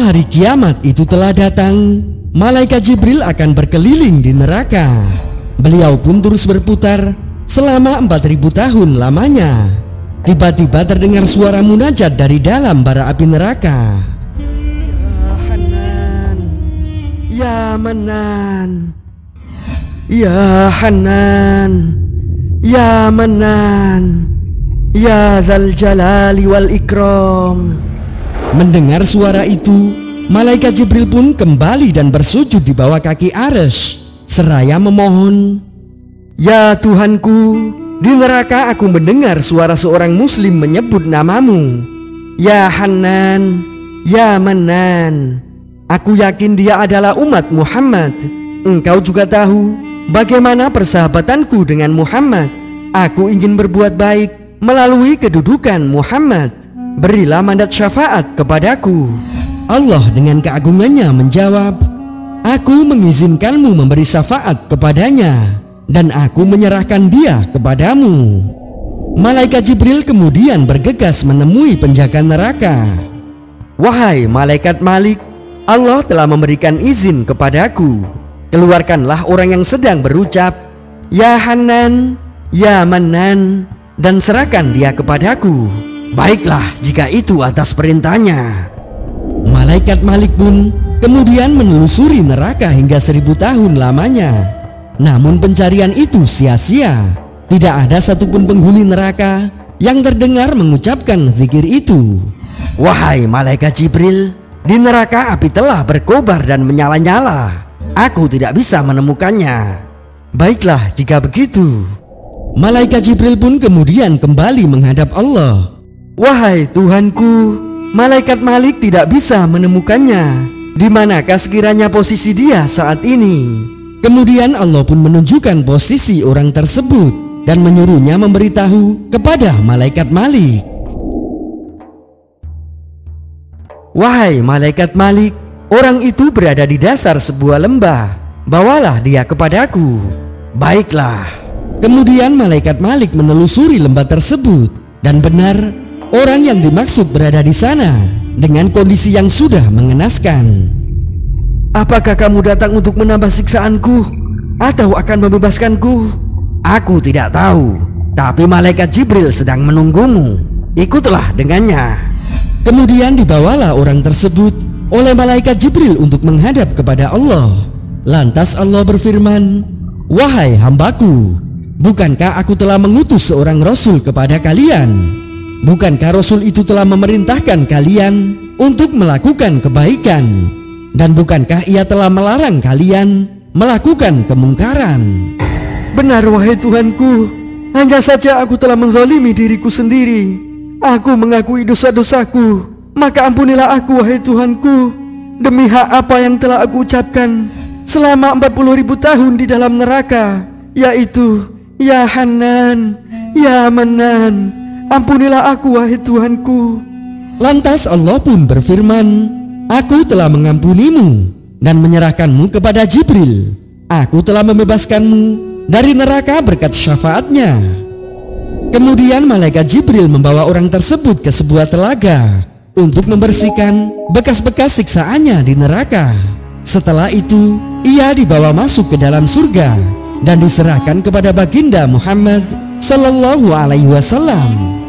Apabila hari kiamat itu telah datang, malaikat Jibril akan berkeliling di neraka. Beliau pun terus berputar selama 4000 tahun lamanya. Tiba-tiba terdengar suara munajat dari dalam bara api neraka. Ya Hanan, ya Manan, ya Hanan, ya Manan, ya Dzal Jalali wal Ikram. Mendengar suara itu, malaikat Jibril pun kembali dan bersujud di bawah kaki Arsy seraya memohon, "Ya Tuhanku, di neraka aku mendengar suara seorang muslim menyebut namamu. Ya Hanan, ya Manan. Aku yakin dia adalah umat Muhammad. Engkau juga tahu bagaimana persahabatanku dengan Muhammad. Aku ingin berbuat baik melalui kedudukan Muhammad. Berilah mandat syafaat kepadaku." Allah dengan keagungannya menjawab, "Aku mengizinkanmu memberi syafaat kepadanya, dan aku menyerahkan dia kepadamu." Malaikat Jibril kemudian bergegas menemui penjaga neraka. "Wahai malaikat Malik, Allah telah memberikan izin kepadaku. Keluarkanlah orang yang sedang berucap, 'Ya Hanan, ya Manan,' dan serahkan dia kepadaku. Baiklah jika itu atas perintahnya." Malaikat Malik pun kemudian menelusuri neraka hingga 1000 tahun lamanya. Namun pencarian itu sia-sia. Tidak ada satupun penghuni neraka yang terdengar mengucapkan zikir itu. "Wahai malaikat Jibril, di neraka api telah berkobar dan menyala-nyala. Aku tidak bisa menemukannya." "Baiklah jika begitu." Malaikat Jibril pun kemudian kembali menghadap Allah. "Wahai Tuhanku, malaikat Malik tidak bisa menemukannya. Di manakah sekiranya posisi dia saat ini?" Kemudian Allah pun menunjukkan posisi orang tersebut dan menyuruhnya memberitahu kepada malaikat Malik. "Wahai malaikat Malik, orang itu berada di dasar sebuah lembah. Bawalah dia kepadaku." "Baiklah." Kemudian malaikat Malik menelusuri lembah tersebut, dan benar orang yang dimaksud berada di sana dengan kondisi yang sudah mengenaskan. "Apakah kamu datang untuk menambah siksaanku atau akan membebaskanku?" "Aku tidak tahu, tapi malaikat Jibril sedang menunggumu. Ikutlah dengannya." Kemudian dibawalah orang tersebut oleh malaikat Jibril untuk menghadap kepada Allah. Lantas Allah berfirman, "Wahai hambaku, bukankah aku telah mengutus seorang Rasul kepada kalian? Bukankah Rasul itu telah memerintahkan kalian untuk melakukan kebaikan? Dan bukankah ia telah melarang kalian melakukan kemungkaran?" "Benar wahai Tuhanku, hanya saja aku telah menzalimi diriku sendiri. Aku mengakui dosa-dosaku, maka ampunilah aku wahai Tuhanku, demi hak apa yang telah aku ucapkan selama 40.000 tahun di dalam neraka, yaitu Ya Hanan, ya Manan. Ampunilah aku wahai Tuhanku." Lantas Allah pun berfirman, "Aku telah mengampunimu dan menyerahkanmu kepada Jibril. Aku telah membebaskanmu dari neraka berkat syafaatnya." Kemudian malaikat Jibril membawa orang tersebut ke sebuah telaga untuk membersihkan bekas-bekas siksaannya di neraka. Setelah itu ia dibawa masuk ke dalam surga dan diserahkan kepada baginda Muhammad Sallallahu Alaihi Wasallam.